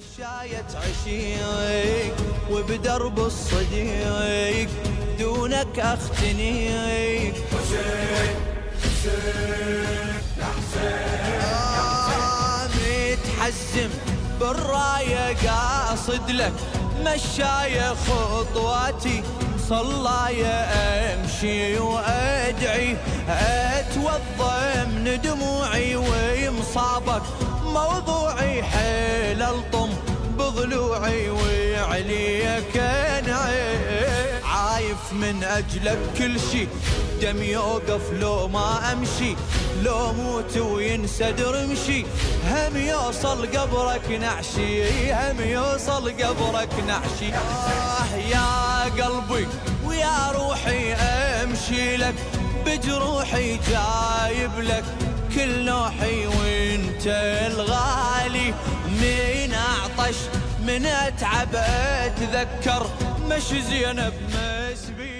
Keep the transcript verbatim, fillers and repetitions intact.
مشاية عشيق وبدرب الصديق دونك اختنيق. حسين حسين يا حسين آه متحزم بالراية قاصد لك مشاية خطواتي صلاية امشي وادعي اتوضى من دموعي ومصابك موضوعي حيل الطم بضلوعي وعليك انعي عايف من اجلك كل شي دم يوقف لو ما امشي لو موت وينسد رمشي هم يوصل قبرك نعشي هم يوصل قبرك نعشي. آه يا قلبي ويا روحي امشي لك بجروحي جايب لك كل نوحي وانت الغالي من اعطش من اتعب اتذكر مش زينب مسبي